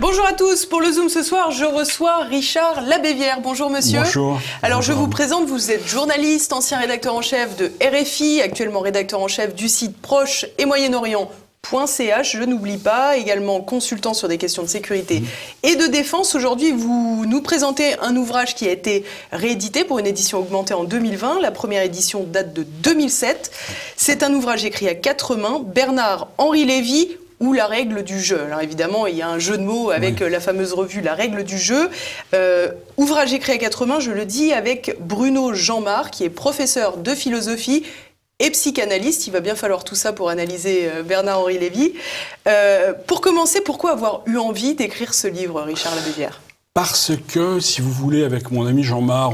Bonjour à tous, pour le Zoom ce soir, je reçois Richard Labévière. Bonjour monsieur. Bonjour. Alors Bonjour. je vous présente, vous êtes journaliste, ancien rédacteur en chef de RFI, actuellement rédacteur en chef du site Proche et Moyen-Orient.ch. Je n'oublie pas, également consultant sur des questions de sécurité et de défense. Aujourd'hui, vous nous présentez un ouvrage qui a été réédité pour une édition augmentée en 2020. La première édition date de 2007. C'est un ouvrage écrit à quatre mains, Bernard-Henri Lévy, ou La règle du jeu. Alors évidemment, il y a un jeu de mots avec la fameuse revue La règle du jeu. Ouvrage écrit à quatre mains, je le dis, avec Bruno Jeanmar, qui est professeur de philosophie et psychanalyste. Il va bien falloir tout ça pour analyser Bernard-Henri Lévy. Pour commencer, pourquoi avoir eu envie d'écrire ce livre, Richard Labévière ? Parce que, si vous voulez, avec mon ami Jean-Marc,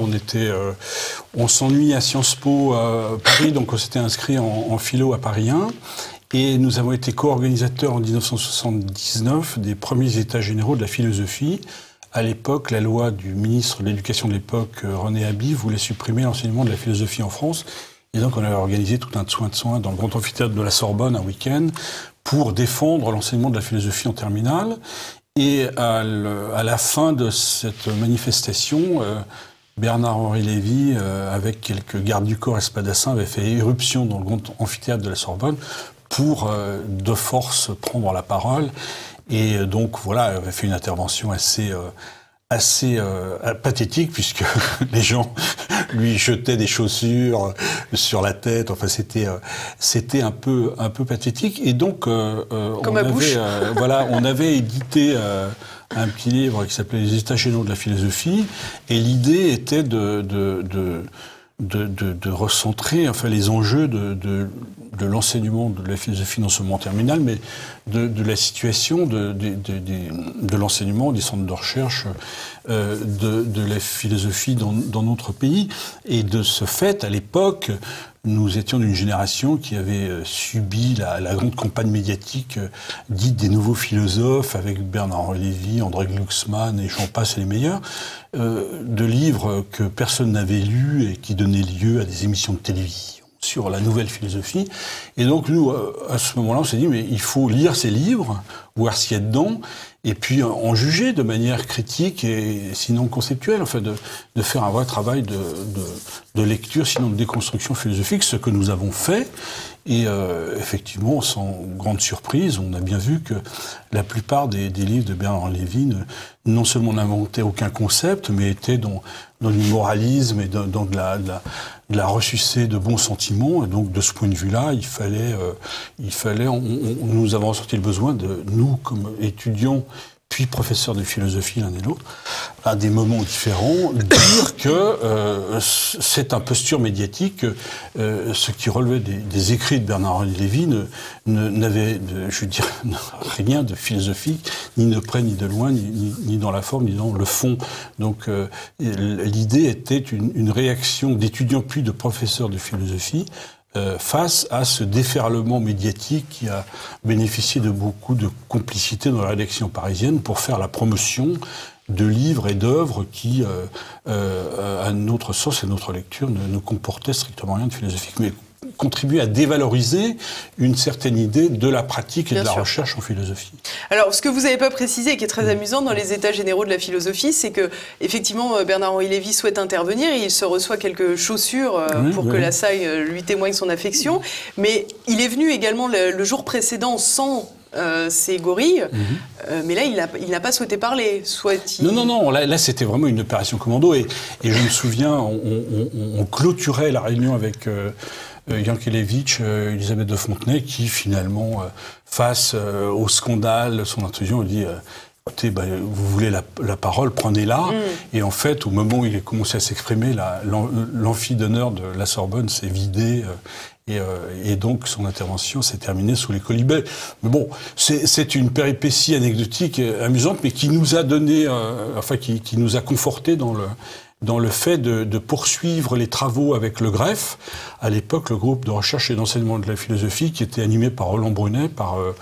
on s'ennuie à Sciences Po Paris, donc on s'était inscrit en philo à Paris 1. Et nous avons été co-organisateurs en 1979 des premiers états généraux de la philosophie. À l'époque, la loi du ministre de l'Éducation de l'époque, René Haby, voulait supprimer l'enseignement de la philosophie en France. Et donc, on avait organisé tout un soin dans le grand amphithéâtre de la Sorbonne un week-end pour défendre l'enseignement de la philosophie en terminale. Et à la fin de cette manifestation, Bernard-Henri Lévy, avec quelques gardes du corps espadassin, avait fait éruption dans le grand amphithéâtre de la Sorbonne pour, de force, prendre la parole. Et donc, voilà, il avait fait une intervention assez pathétique, puisque les gens lui jetaient des chaussures sur la tête. Enfin, c'était un peu pathétique. Et donc, on avait édité un petit livre qui s'appelait Les États généraux de la philosophie. Et l'idée était de recentrer les enjeux de l'enseignement de la philosophie, non seulement en terminale, mais de la situation de l'enseignement, des centres de recherche de la philosophie dans notre pays. Et de ce fait, à l'époque, nous étions d'une génération qui avait subi la grande campagne médiatique dite des nouveaux philosophes, avec Bernard-Henri Lévy, André Glucksmann et j'en passe les meilleurs, de livres que personne n'avait lus et qui donnaient lieu à des émissions de télévision sur la nouvelle philosophie. Et donc nous, à ce moment-là, on s'est dit, mais il faut lire ces livres, voir ce qu'il y a dedans, et puis en juger de manière critique et sinon conceptuelle, de faire un vrai travail de lecture, sinon de déconstruction philosophique, ce que nous avons fait. Et effectivement, sans grande surprise, on a bien vu que la plupart des livres de Bernard-Henri Lévy non seulement n'inventaient aucun concept, mais étaient dans du moralisme et dans de la ressucée de bons sentiments. Et donc, de ce point de vue-là, nous avons ressenti le besoin de, nous, comme étudiants, puis professeurs de philosophie l'un et l'autre, à des moments différents, dire que cette imposture médiatique, ce qui relevait des écrits de Bernard-Henri Lévy, n'avait, rien de philosophique, ni de près, ni de loin, ni dans la forme, ni dans le fond. Donc l'idée était une réaction d'étudiants puis de professeurs de philosophie face à ce déferlement médiatique qui a bénéficié de beaucoup de complicité dans la rédaction parisienne pour faire la promotion de livres et d'œuvres qui, à notre sens et notre lecture, ne comportaient strictement rien de philosophique, mais contribuer à dévaloriser une certaine idée de la pratique et de la recherche en philosophie. Alors, ce que vous n'avez pas précisé et qui est très amusant dans les états généraux de la philosophie, c'est que, effectivement, Bernard-Henri Lévy souhaite intervenir et il se reçoit quelques chaussures pour que la saille lui témoigne son affection. Mais il est venu également le jour précédent sans ces gorilles, mais là, il n'a pas souhaité parler. Non, là c'était vraiment une opération commando. Et je me souviens, on clôturait la réunion avec Yankelevitch, Elisabeth de Fontenay, qui finalement, face au scandale, son intrusion, dit écoutez, vous voulez la parole, prenez-la. Et en fait, au moment où il a commencé à s'exprimer, l'amphi d'honneur de la Sorbonne s'est vidé. Et donc, son intervention s'est terminée sous les colibets. Mais bon, c'est une péripétie anecdotique amusante, mais qui nous a donné, qui nous a conforté dans le fait de poursuivre les travaux avec le GREPH, à l'époque le groupe de recherche et d'enseignement de la philosophie, qui était animé par Roland Brunet, par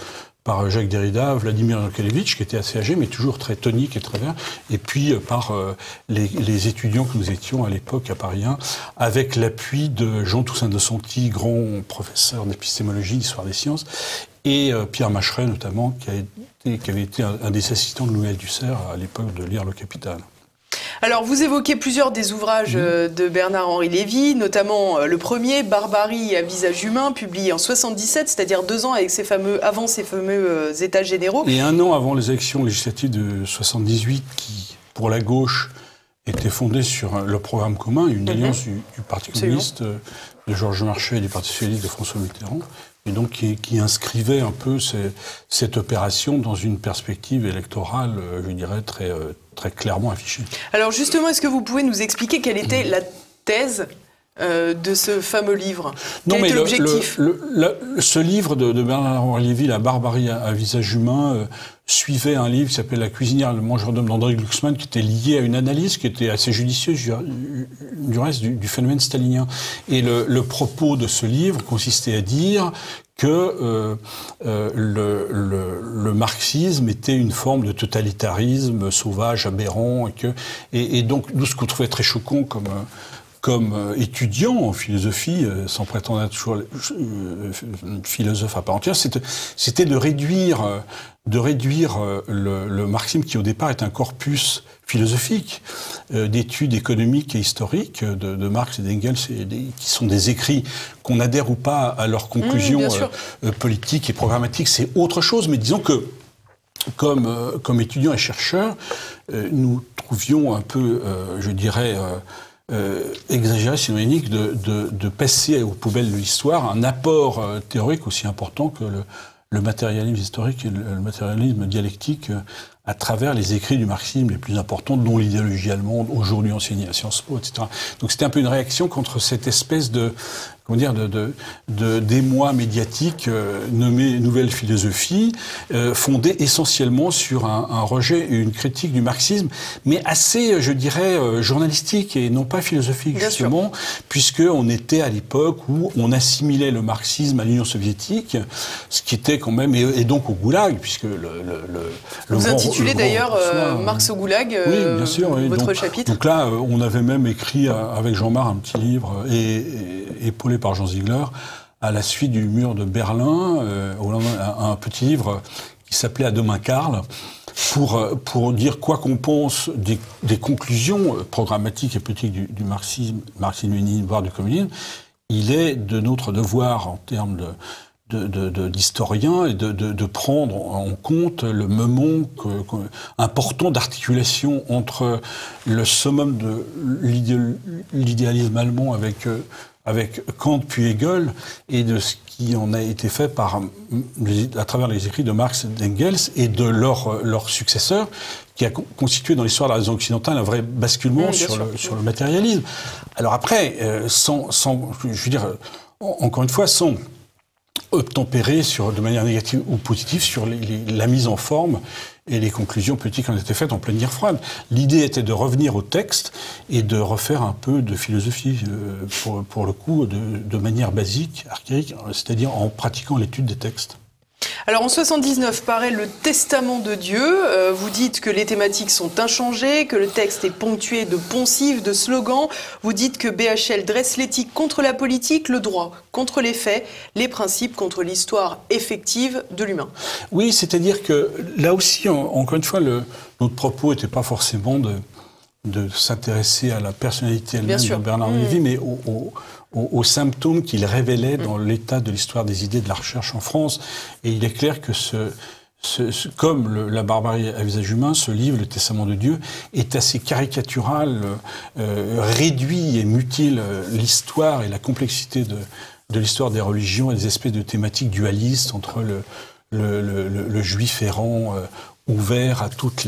par Jacques Derrida, Vladimir Jankélévitch, qui était assez âgé, mais toujours très tonique et très vert, et puis par les étudiants que nous étions à l'époque à Paris 1, avec l'appui de Jean Toussaint de Santi, grand professeur d'épistémologie, d'histoire des sciences, et Pierre Macheret notamment, qui avait été un des assistants de Louis Althusser à l'époque de lire Le Capital. Alors, vous évoquez plusieurs des ouvrages de Bernard-Henri Lévy, notamment le premier, Barbarie à visage humain, publié en 77, c'est-à-dire 2 ans avant ces fameux États généraux. Et 1 an avant les élections législatives de 78, qui, pour la gauche, était fondée sur le programme commun, une alliance du Parti communiste de Georges Marchais et du Parti socialiste de François Mitterrand, et donc qui inscrivait un peu cette opération dans une perspective électorale, je dirais, très clairement affichée. Alors justement, est-ce que vous pouvez nous expliquer quelle était la thèse de ce fameux livre? Quel était l'objectif? Ce livre de Bernard-Henri Lévy, La Barbarie à visage humain, suivait un livre qui s'appelle La cuisinière, le mangeur d'hommes d'André Glucksmann, qui était lié à une analyse qui était assez judicieuse du reste du phénomène stalinien. Et le propos de ce livre consistait à dire que le marxisme était une forme de totalitarisme sauvage, aberrant, et donc nous, ce qu'on trouvait très choquant comme étudiant en philosophie, sans prétendre être toujours philosophe à part entière, c'était de réduire le marxisme, qui au départ est un corpus philosophique d'études économiques et historiques de Marx et d'Engels, qui sont des écrits qu'on adhère ou pas à leurs conclusions politiques et programmatiques, c'est autre chose, mais disons que comme étudiants et chercheurs, nous trouvions un peu, je dirais, exagéré, sinon de passer aux poubelles de l'histoire un apport théorique aussi important que le matérialisme historique et le matérialisme dialectique à travers les écrits du marxisme les plus importants, dont l'idéologie allemande, aujourd'hui enseignée à Sciences Po, etc. Donc c'était un peu une réaction contre cette espèce d'émoi médiatique nommé Nouvelle Philosophie, fondée essentiellement sur un rejet et une critique du marxisme, mais assez, je dirais, journalistique et non pas philosophique, justement, puisqu'on était à l'époque où on assimilait le marxisme à l'Union soviétique, ce qui était quand même, et donc au goulag, puisque Vous intitulez d'ailleurs Marx au goulag, oui, bien sûr, oui. votre chapitre. Donc là, on avait même écrit avec Jean-Marc un petit livre, épaulé par Jean Ziegler, à la suite du mur de Berlin, un petit livre qui s'appelait « À demain, Karl », pour dire quoi qu'on pense des conclusions programmatiques et politiques du marxisme-léninisme, voire du communisme, il est de notre devoir en termes d'historien et de prendre en compte le moment important d'articulation entre le summum de l'idéalisme allemand avec Kant puis Hegel, et de ce qui en a été fait à travers les écrits de Marx et d'Engels et de leurs successeurs, qui a constitué dans l'histoire de la raison occidentale un vrai basculement sur le matérialisme. Alors après, je veux dire, encore une fois, sans obtempérer de manière négative ou positive sur la mise en forme et les conclusions politiques qui ont été faites en pleine guerre froide. L'idée était de revenir au texte et de refaire un peu de philosophie, pour le coup, de manière basique, archaïque, c'est-à-dire en pratiquant l'étude des textes. Alors en 79 paraît le Testament de Dieu. Vous dites que les thématiques sont inchangées, que le texte est ponctué de poncifs, de slogans. Vous dites que BHL dresse l'éthique contre la politique, le droit contre les faits, les principes contre l'histoire effective de l'humain. Oui, c'est-à-dire que là aussi, encore une fois, notre propos n'était pas forcément de s'intéresser à la personnalité elle-même de Bernard-Henri Lévy, mais aux symptômes qu'il révélait dans l'état de l'histoire des idées de la recherche en France. Et il est clair que comme La Barbarie à visage humain, ce livre, Le Testament de Dieu, est assez caricatural, réduit et mutile l'histoire et la complexité de l'histoire des religions et des espèces de thématiques dualistes entre le juif errant ouvert à toutes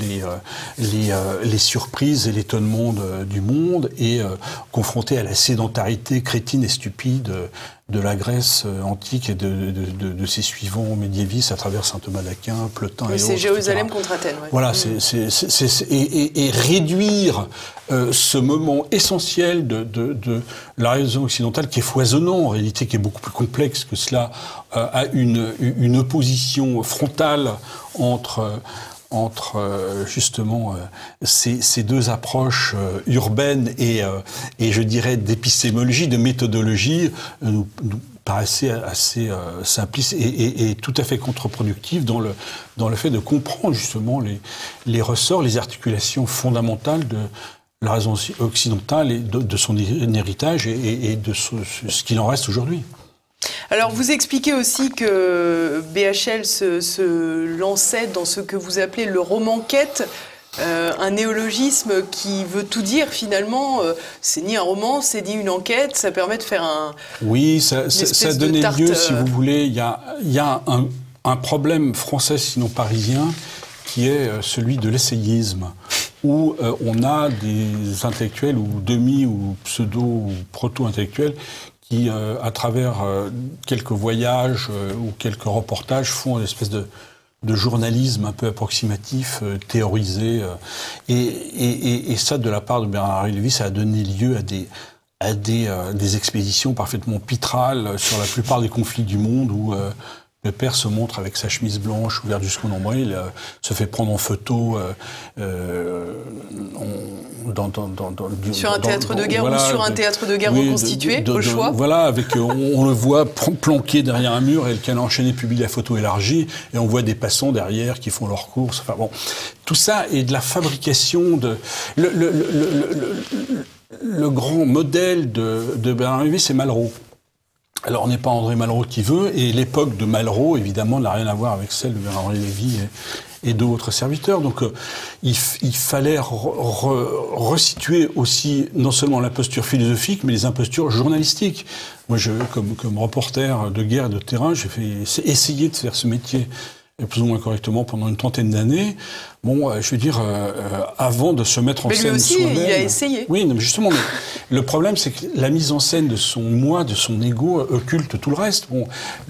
les surprises et l'étonnement du monde, et confronté à la sédentarité crétine et stupide de la Grèce antique et de ses suivants médiévistes à travers saint Thomas d'Aquin, Plotin et autres. C'est Jérusalem contre Athènes. Ouais. Voilà, et réduire ce moment essentiel de la raison occidentale, qui est foisonnant, en réalité, qui est beaucoup plus complexe que cela, à une opposition frontale entre justement ces deux approches urbaines et je dirais d'épistémologie, de méthodologie, nous paraissait assez simpliste et tout à fait contre-productif dans le fait de comprendre justement les ressorts, les articulations fondamentales de la raison occidentale et de son héritage et de ce qu'il en reste aujourd'hui. Alors, vous expliquez aussi que BHL se lançait dans ce que vous appelez le roman-quête, un néologisme qui veut tout dire finalement. C'est ni un roman, c'est ni une enquête, ça permet de faire un... Oui, ça donnait lieu, si vous voulez, il y a un problème français, sinon parisien, qui est celui de l'essayisme, où on a des intellectuels ou demi- ou pseudo- ou proto-intellectuels qui, à travers quelques voyages ou quelques reportages, font une espèce de journalisme un peu approximatif, théorisé. Et ça, de la part de Bernard-Henri Lévy, ça a donné lieu à des expéditions parfaitement pitrales sur la plupart des conflits du monde où le père se montre avec sa chemise blanche ouverte jusqu'au nombril, se fait prendre en photo sur un théâtre de guerre, voilà, ou sur un théâtre de guerre reconstitué, au choix. Voilà, avec on le voit planqué derrière un mur et le canon enchaîné publie la photo élargie et on voit des passants derrière qui font leurs courses. Enfin bon, tout ça est de la fabrication de le grand modèle de Bernard Lévy, c'est Malraux. Alors, on n'est pas André Malraux qui veut, et l'époque de Malraux, évidemment, n'a rien à voir avec celle de Bernard-Henri Lévy et d'autres serviteurs. Donc, il fallait resituer aussi, non seulement l'imposture philosophique, mais les impostures journalistiques. Moi, comme reporter de guerre et de terrain, j'ai essayé de faire ce métier plus ou moins correctement pendant une trentaine d'années. Bon, je veux dire, avant de se mettre en scène soi-même... Mais lui aussi, il a essayé. Oui, non, justement, mais le problème, c'est que la mise en scène de son moi, de son ego, occulte tout le reste. Bon,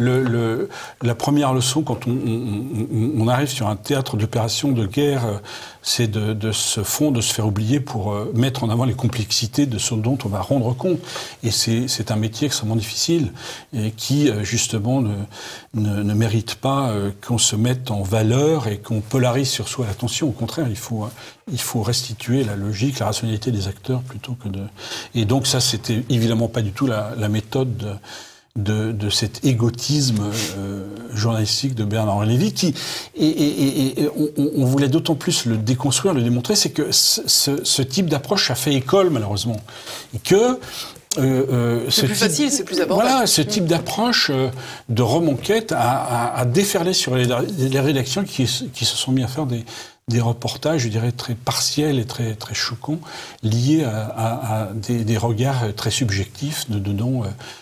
la première leçon, quand on arrive sur un théâtre d'opération de guerre, c'est de se fondre, de se faire oublier pour mettre en avant les complexités de ce dont on va rendre compte. Et c'est un métier extrêmement difficile et qui, justement, ne mérite pas qu'on se mette en valeur et qu'on polarise sur soi l'attention. Au contraire, il faut restituer la logique, la rationalité des acteurs plutôt que de... Et donc ça, c'était évidemment pas du tout la méthode de cet égotisme journalistique de Bernard-Henri Lévy qui... Et on voulait d'autant plus le déconstruire, le démontrer, c'est que ce type d'approche a fait école, malheureusement. Et que... c'est plus facile, c'est plus abordable. Voilà, ce type d'approche de roman-quête a déferlé sur les rédactions qui se sont mis à faire des reportages, je dirais, très partiels et très, très choquants, liés à des regards très subjectifs, donnant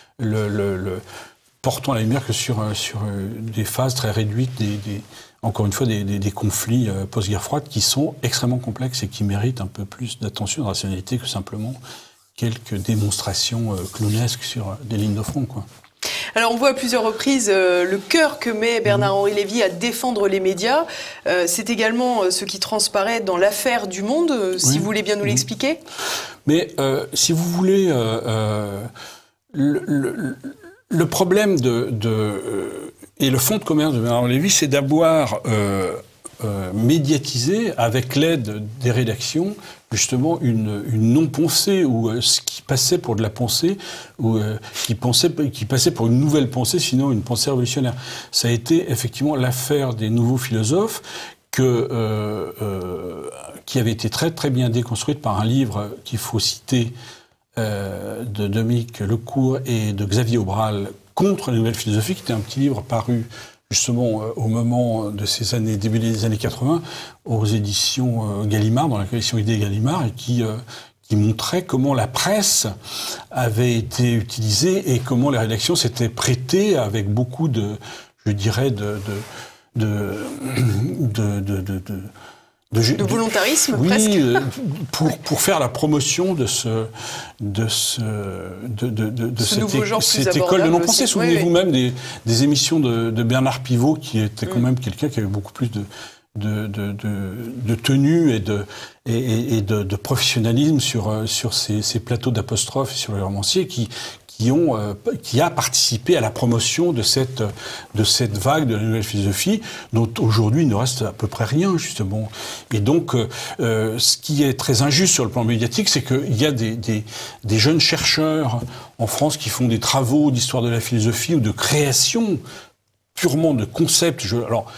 portant la lumière que sur des phases très réduites, encore une fois, des conflits post-guerre froide qui sont extrêmement complexes et qui méritent un peu plus d'attention et de rationalité que simplement quelques démonstrations clownesques sur des lignes de front, quoi. Alors on voit à plusieurs reprises le cœur que met Bernard-Henri Lévy à défendre les médias. C'est également ce qui transparaît dans l'affaire du Monde, si vous voulez bien nous l'expliquer. Mais si vous voulez, le problème et le fonds de commerce de Bernard-Henri Lévy, c'est d'avoir médiatisé, avec l'aide des rédactions, justement une non-pensée, ou ce qui passait pour de la pensée, ou qui passait pour une nouvelle pensée, sinon une pensée révolutionnaire. Ça a été effectivement l'affaire des nouveaux philosophes qui avait été très très bien déconstruite par un livre qu'il faut citer de Dominique Lecourt et de Xavier Aubral, Contre la nouvelle philosophie, qui était un petit livre paru justement au moment de ces années, début des années 80, aux éditions Gallimard, dans la collection Idées Gallimard, et qui montrait comment la presse avait été utilisée et comment les rédactions s'étaient prêtées avec beaucoup de, je dirais, de volontarisme, oui, presque. pour faire la promotion de cette école de non-pensée. Souvenez-vous même des émissions de Bernard Pivot, qui était quand même quelqu'un qui avait beaucoup plus tenue et de professionnalisme sur ces plateaux d'apostrophes et sur le romancier qui a participé à la promotion de cette vague de la nouvelle philosophie, dont aujourd'hui il ne reste à peu près rien, justement. Et donc, ce qui est très injuste sur le plan médiatique, c'est qu'il y a des jeunes chercheurs en France qui font des travaux d'histoire de la philosophie ou de création purement de concepts.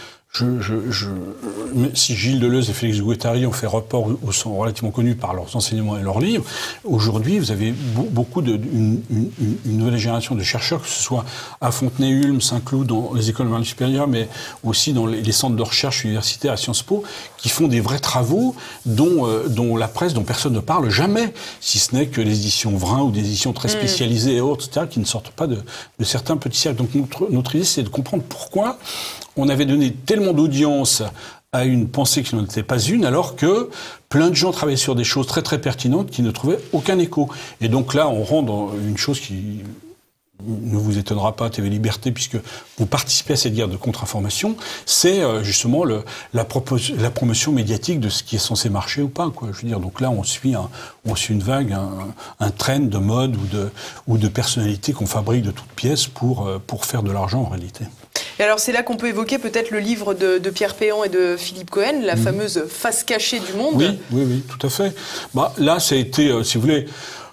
Si Gilles Deleuze et Félix Guattari ont fait rapport ou sont relativement connus par leurs enseignements et leurs livres, aujourd'hui, vous avez beaucoup une nouvelle génération de chercheurs, que ce soit à Fontenay-Ulm, Saint-Cloud, dans les écoles normales supérieures, mais aussi dans les centres de recherche universitaires à Sciences Po, qui font des vrais travaux dont la presse, dont personne ne parle jamais, si ce n'est que les éditions Vrin ou des éditions très spécialisées et autres, etc., qui ne sortent pas de certains petits cercles. Donc notre idée, c'est de comprendre pourquoi on avait donné tellement d'audience à une pensée qui n'en était pas une, alors que plein de gens travaillaient sur des choses très très pertinentes qui ne trouvaient aucun écho. Et donc là, on rentre dans une chose qui ne vous étonnera pas, TV Liberté, puisque vous participez à cette guerre de contre-information, c'est justement la promotion médiatique de ce qui est censé marcher ou pas, quoi. Je veux dire, donc là, on suit une vague, un trend de mode ou de personnalités qu'on fabrique de toutes pièces pour faire de l'argent en réalité. Et alors c'est là qu'on peut évoquer peut-être le livre de Pierre Péan et de Philippe Cohen, la fameuse face cachée du monde. Oui, tout à fait. Là, ça a été, si vous voulez,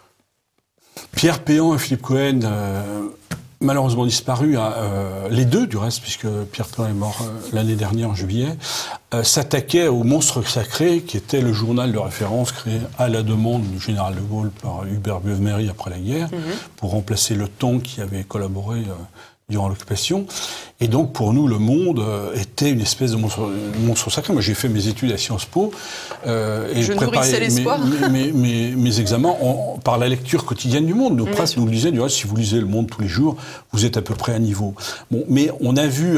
Pierre Péan et Philippe Cohen, malheureusement disparus, les deux du reste, puisque Pierre Péan est mort l'année dernière en juillet, s'attaquaient au monstre sacré qui était le journal de référence créé à la demande du général de Gaulle par Hubert Beuve-Méry après la guerre, pour remplacer Le Temps qui avait collaboré durant l'occupation. Et donc, pour nous, Le Monde était une espèce de monstre sacré. Moi, j'ai fait mes études à Sciences Po et je préparais mes examens par la lecture quotidienne du Monde. Nos presses nous disaient, si vous lisez Le Monde tous les jours, vous êtes à peu près à niveau. Bon, mais on a vu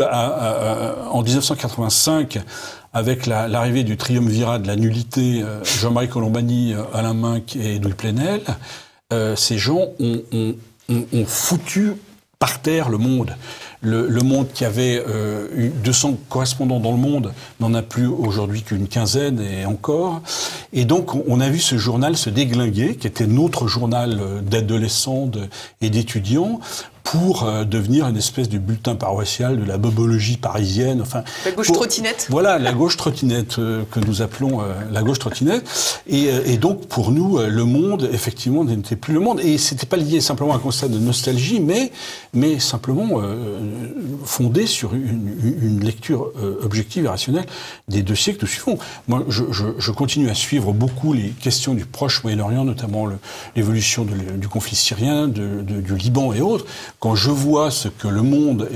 en 1985, avec l'arrivée du triumvirat de la nullité, Jean-Marie Colombani, Alain Minc et Louis Plenel, ces gens ont foutu par terre le Monde. Le Monde qui avait 200 correspondants dans le monde n'en a plus aujourd'hui qu'une quinzaine et encore. Et donc on a vu ce journal se déglinguer, qui était notre journal d'adolescents et d'étudiants, pour devenir une espèce de bulletin paroissial de la bobologie parisienne. Enfin, la gauche trottinette. Voilà, la gauche trottinette que nous appelons la gauche trottinette. Et donc, pour nous, Le Monde, effectivement, n'était plus Le Monde. Et c'était pas lié simplement à un constat de nostalgie, mais simplement fondé sur une lecture objective et rationnelle des 2 siècles suivants. Moi, je continue à suivre beaucoup les questions du Proche Moyen-Orient, notamment l'évolution du conflit syrien, du Liban et autres. Quand je vois ce que Le Monde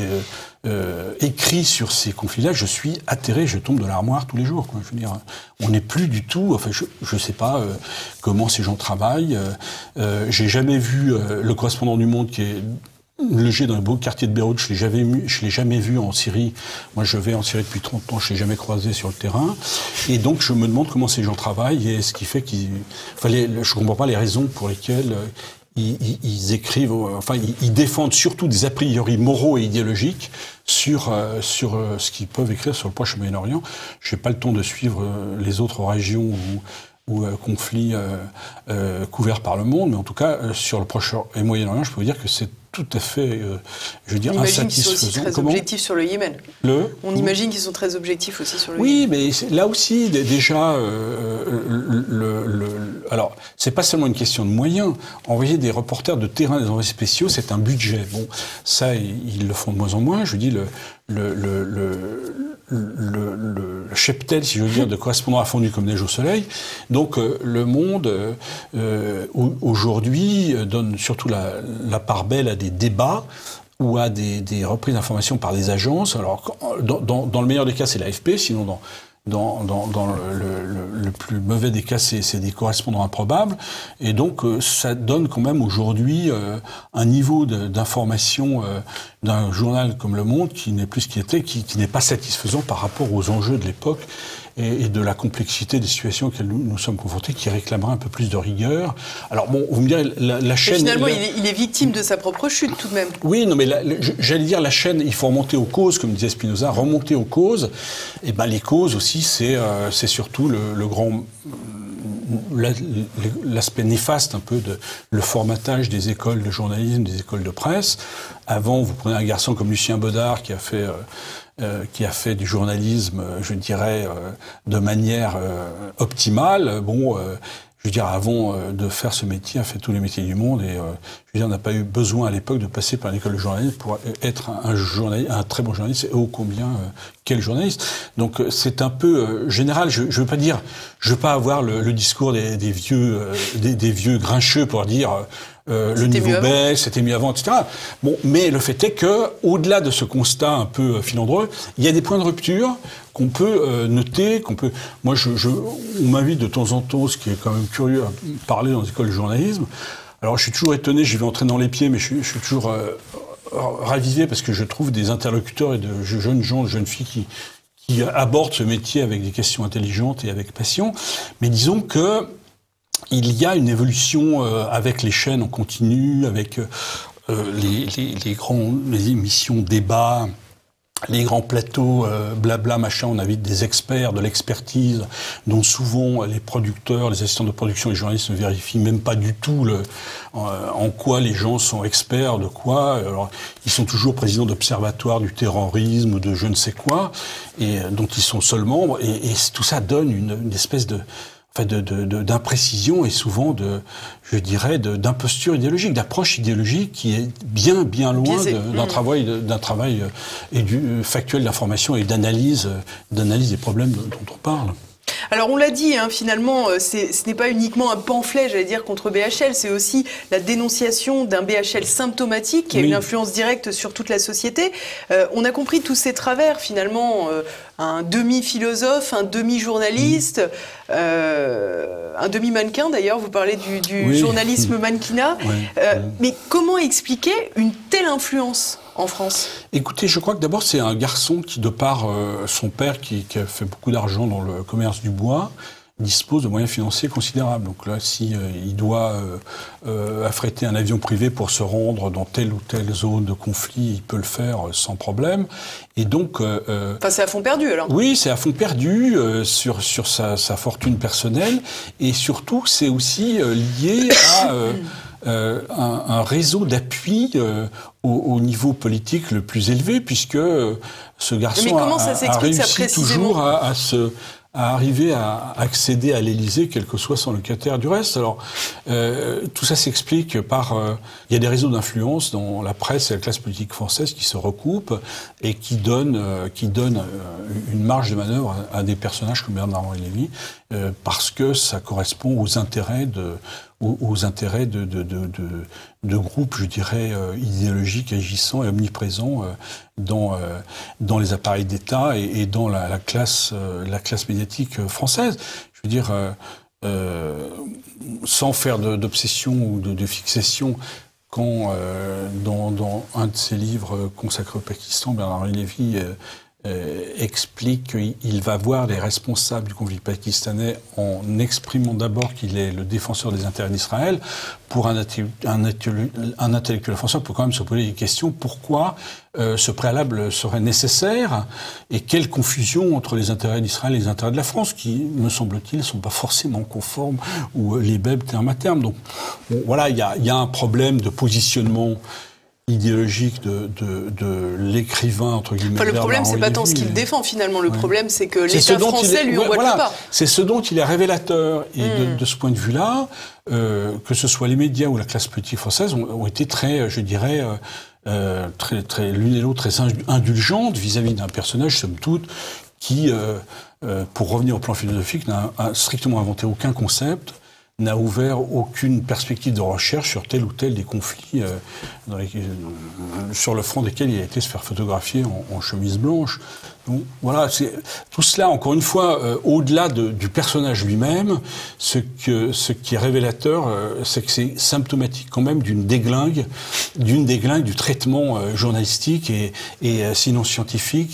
écrit sur ces conflits-là, je suis atterré, je tombe de l'armoire tous les jours, quoi. Je veux dire, on n'est plus du tout. Enfin, je sais pas comment ces gens travaillent. J'ai jamais vu le correspondant du Monde qui est logé dans le beau quartier de Beyrouth. Je l'ai jamais vu en Syrie. Moi, je vais en Syrie depuis 30 ans. Je l'ai jamais croisé sur le terrain. Et donc, je me demande comment ces gens travaillent et ce qui fait je comprends pas les raisons pour lesquelles ils écrivent, enfin, ils défendent surtout des a priori moraux et idéologiques sur ce qu'ils peuvent écrire sur le Proche Moyen-Orient. Je n'ai pas le temps de suivre les autres régions ou conflits couverts par Le Monde, mais en tout cas, sur le Proche et Moyen-Orient, je peux vous dire que c'est tout à fait, je veux dire, insatisfaisant. On imagine qu'ils sont aussi très objectifs sur le Yémen. On imagine qu'ils sont très objectifs aussi sur le Yémen. Oui, mais là aussi, déjà, alors, c'est pas seulement une question de moyens. Envoyer des reporters de terrain, des envoyés spéciaux, c'est un budget. Bon, ça, ils le font de moins en moins. Je dis, le cheptel, si je veux dire, de correspondants a fondu comme neige au soleil. Donc, Le Monde, aujourd'hui, donne surtout la part belle à des débats ou à des reprises d'informations par des agences. Alors, dans le meilleur des cas, c'est l'AFP, sinon dans le plus mauvais des cas, c'est des correspondants improbables. Et donc, ça donne quand même aujourd'hui un niveau d'information d'un journal comme Le Monde qui n'est plus ce qu'il était, qui n'est pas satisfaisant par rapport aux enjeux de l'époque et de la complexité des situations auxquelles nous sommes confrontés, qui réclamerait un peu plus de rigueur. Alors bon, vous me direz, la chaîne... Finalement, il est victime de sa propre chute tout de même. Oui, non, mais j'allais dire, la chaîne, il faut remonter aux causes, comme disait Spinoza, remonter aux causes. Et ben les causes aussi, c'est surtout le grand... l'aspect néfaste un peu de le formatage des écoles de journalisme, des écoles de presse. Avant, vous prenez un garçon comme Lucien Baudard qui a fait du journalisme, je dirais, de manière optimale. Bon, je veux dire, avant de faire ce métier, a fait tous les métiers du monde et je veux dire, on n'a pas eu besoin à l'époque de passer par l'école de journalisme pour être un très bon journaliste et ô combien quel journaliste. Donc c'est un peu général. Je veux pas dire, je veux pas avoir le discours des vieux grincheux pour dire le niveau baisse, c'était mieux avant, etc. Bon, mais le fait est que, au-delà de ce constat un peu filandreux, il y a des points de rupture qu'on peut noter, Moi, on m'invite de temps en temps, ce qui est quand même curieux, à parler dans les écoles de journalisme. Alors, je suis toujours étonné, j'y vais entrer dans les pieds, mais je suis toujours ravivé parce que je trouve des interlocuteurs et de jeunes gens, de jeunes filles qui abordent ce métier avec des questions intelligentes et avec passion. Mais disons que il y a une évolution avec les chaînes en continu, avec les émissions débats, les grands plateaux, blabla, machin, on invite des experts, de l'expertise, dont souvent les producteurs, les assistants de production, les journalistes ne vérifient même pas du tout en quoi les gens sont experts, de quoi. Alors, ils sont toujours présidents d'observatoires du terrorisme ou de je ne sais quoi, et dont ils sont seuls membres, et tout ça donne une espèce d'imprécision et souvent je dirais, d'imposture idéologique, d'approche idéologique qui est bien loin d'un travail factuel d'information et d'analyse des problèmes dont on parle. Alors on l'a dit, finalement, ce n'est pas uniquement un pamphlet, j'allais dire, contre BHL, c'est aussi la dénonciation d'un BHL symptomatique qui a une influence directe sur toute la société. On a compris tous ces travers, finalement, un demi-philosophe, un demi-journaliste, un demi-mannequin d'ailleurs, vous parlez du journalisme mannequinat. Mais comment expliquer une telle influence en France? Écoutez, je crois que d'abord c'est un garçon qui, de par son père qui a fait beaucoup d'argent dans le commerce du bois, dispose de moyens financiers considérables. Donc là, si il doit affréter un avion privé pour se rendre dans telle ou telle zone de conflit, il peut le faire sans problème. Et donc, c'est à fond perdu alors. Oui, c'est à fond perdu sur sa fortune personnelle, et surtout c'est aussi lié à un réseau d'appui au niveau politique le plus élevé, puisque ce garçon a réussi toujours à arriver à accéder à l'Élysée, quel que soit son locataire du reste. Alors, tout ça s'explique par... il y a des réseaux d'influence dans la presse et la classe politique française qui se recoupent et qui donnent une marge de manœuvre à des personnages comme Bernard-Henri Lévy, parce que ça correspond aux intérêts de groupes, je dirais, idéologiques, agissants et omniprésents dans les appareils d'État et dans la classe médiatique française. Je veux dire, sans faire d'obsession ou de fixation, quand dans un de ses livres consacrés au Pakistan, Bernard-Henri Lévy explique qu'il va voir les responsables du conflit pakistanais en exprimant d'abord qu'il est le défenseur des intérêts d'Israël. Pour un intellectuel français, on peut quand même se poser des questions. Pourquoi ce préalable serait nécessaire, et quelle confusion entre les intérêts d'Israël et les intérêts de la France, qui, me semble-t-il, ne sont pas forcément conformes ou les bêbes terme à terme. Donc bon, voilà, il y a un problème de positionnement idéologique de l'écrivain, entre guillemets. Enfin, le problème, c'est pas tant ce qu'il défend, finalement. Le problème, c'est que l'État français lui envoie le pas. C'est ce dont il est révélateur. Et de ce point de vue-là, que ce soit les médias ou la classe politique française, ont été très, je dirais, très l'une et l'autre très indulgentes vis-à-vis d'un personnage, somme toute, qui, pour revenir au plan philosophique, n'a strictement inventé aucun concept, n'a ouvert aucune perspective de recherche sur tel ou tel des conflits sur le front desquels il a été se faire photographier en chemise blanche. Donc, voilà, tout cela, encore une fois, au-delà du personnage lui-même, ce qui est révélateur, c'est que c'est symptomatique quand même d'une déglingue du traitement journalistique et sinon scientifique,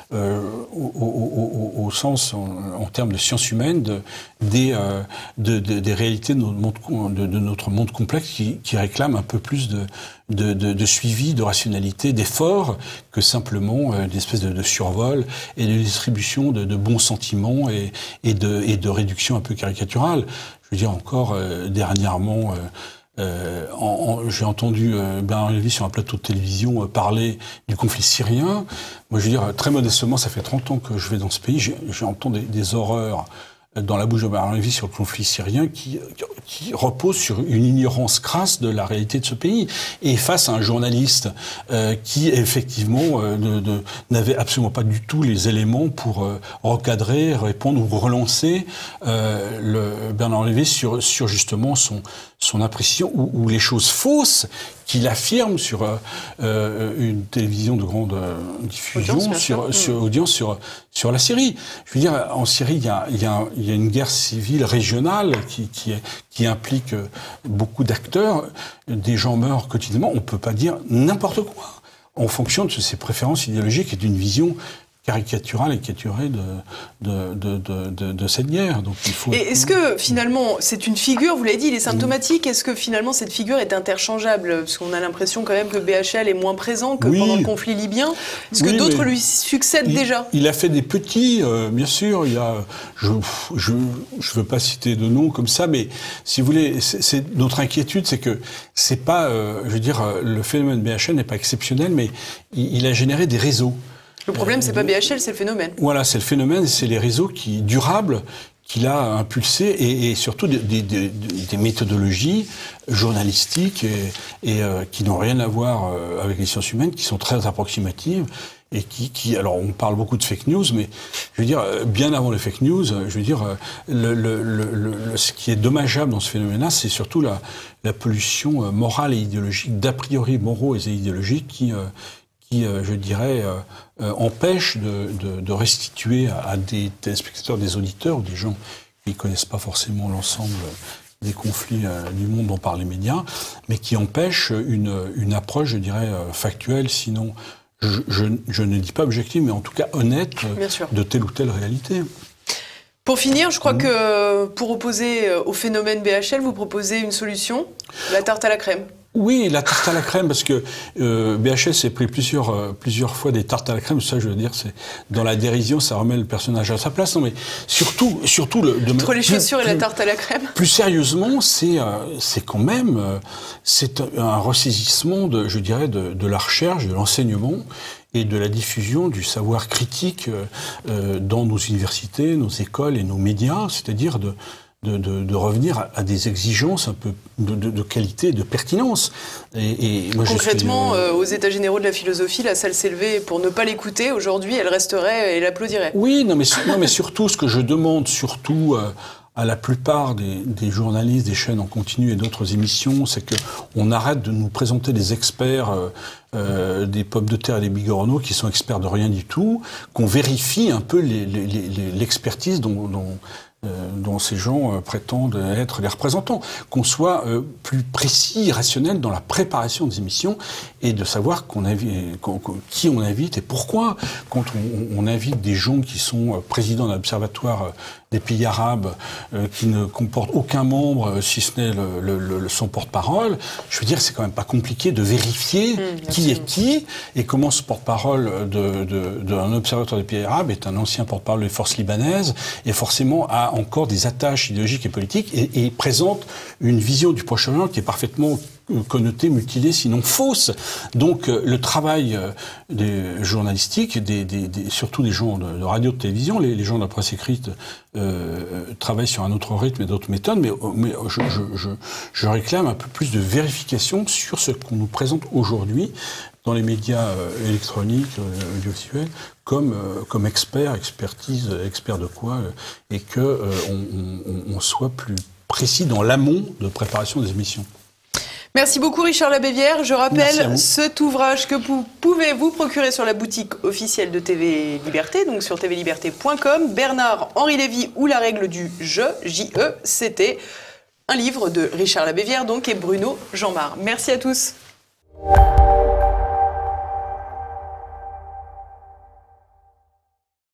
au sens, en termes de sciences humaines, des réalités de notre monde complexe qui réclament un peu plus de suivi, de rationalité, d'effort que simplement des espèces de survol et de distribution de bons sentiments et de réduction un peu caricaturale. Je veux dire encore dernièrement, j'ai entendu Bernard Lévy sur un plateau de télévision parler du conflit syrien. Moi, je veux dire très modestement, ça fait 30 ans que je vais dans ce pays, j'ai entendu des horreurs dans la bouche de Bernard Lévy sur le conflit syrien qui repose sur une ignorance crasse de la réalité de ce pays. Et face à un journaliste qui, effectivement, n'avait absolument pas du tout les éléments pour recadrer, répondre ou relancer Bernard Lévy sur justement son appréciation ou les choses fausses qu'il affirme sur une télévision de grande diffusion, sur la Syrie. Je veux dire, en Syrie, il y a une guerre civile régionale qui implique beaucoup d'acteurs. Des gens meurent quotidiennement. On ne peut pas dire n'importe quoi en fonction de ses préférences idéologiques et d'une vision caricaturale et caricaturée de cette guerre. Donc, il faut... Et est-ce que finalement, c'est une figure, vous l'avez dit, il est symptomatique, est-ce que finalement cette figure est interchangeable? Parce qu'on a l'impression quand même que BHL est moins présent que pendant le conflit libyen. Est-ce que d'autres lui succèdent déjà? Il a fait des petits, bien sûr. Je veux pas citer de noms comme ça, mais si vous voulez, notre inquiétude, c'est que c'est pas, je veux dire, le phénomène BHL n'est pas exceptionnel, mais il a généré des réseaux. Le problème, c'est pas BHL, c'est le phénomène. Voilà, c'est le phénomène, c'est les réseaux durables qu'il a impulsés et surtout des méthodologies journalistiques et qui n'ont rien à voir avec les sciences humaines, qui sont très approximatives et alors on parle beaucoup de fake news, mais je veux dire, bien avant les fake news, je veux dire, ce qui est dommageable dans ce phénomène-là, c'est surtout la pollution morale et idéologique, d'a priori moraux et idéologiques qui je dirais, empêche de restituer à des téléspectateurs, des auditeurs ou des gens qui ne connaissent pas forcément l'ensemble des conflits du monde dont parlent les médias, mais qui empêche une approche, je dirais, factuelle, sinon, je ne dis pas objective, mais en tout cas honnête de telle ou telle réalité. Pour finir, je crois que pour opposer au phénomène BHL, vous proposez une solution, la tarte à la crème. Oui, la tarte à la crème, parce que BHL s'est pris plusieurs fois des tartes à la crème. Ça, je veux dire, c'est dans la dérision, ça remet le personnage à sa place. Non, mais surtout entre les chaussures et la tarte à la crème. Plus sérieusement, c'est quand même c'est un ressaisissement je dirais, de la recherche, de l'enseignement et de la diffusion du savoir critique dans nos universités, nos écoles et nos médias, c'est-à-dire de revenir à des exigences un peu de qualité, de pertinence. Et moi, concrètement, aux États généraux de la philosophie, la salle s'est levée pour ne pas l'écouter. Aujourd'hui, elle resterait et l'applaudirait. Oui, non, mais surtout, ce que je demande, surtout à la plupart des journalistes, des chaînes en continu et d'autres émissions, c'est qu'on arrête de nous présenter des experts des pommes de terre et des bigorneaux qui sont experts de rien du tout, qu'on vérifie un peu l'expertise dont ces gens prétendent être les représentants, qu'on soit plus précis, rationnel dans la préparation des émissions et de savoir qui on invite et pourquoi. Quand on invite des gens qui sont présidents d'un observatoire des pays arabes qui ne comportent aucun membre, si ce n'est son porte-parole, je veux dire, c'est quand même pas compliqué de vérifier qui est qui et comment ce porte-parole d'un observatoire des pays arabes est un ancien porte-parole des forces libanaises et forcément a encore des attaches idéologiques et politiques et présente une vision du Proche-Orient qui est parfaitement connotée, mutilée, sinon fausse. Donc le travail des journalistiques, surtout des gens de radio, de télévision, les gens de la presse écrite travaillent sur un autre rythme et d'autres méthodes, mais je réclame un peu plus de vérification sur ce qu'on nous présente aujourd'hui dans les médias électroniques, audiovisuels, comme expert de quoi, et qu'on soit plus précis dans l'amont de préparation des émissions. Merci beaucoup Richard Labévière. Je rappelle cet ouvrage que vous pouvez vous procurer sur la boutique officielle de TV Liberté, donc sur tvliberté.com. Bernard-Henri Lévy ou la règle du jeu, J-E, c'était un livre de Richard Labévière donc et Bruno Jeanmar. Merci à tous.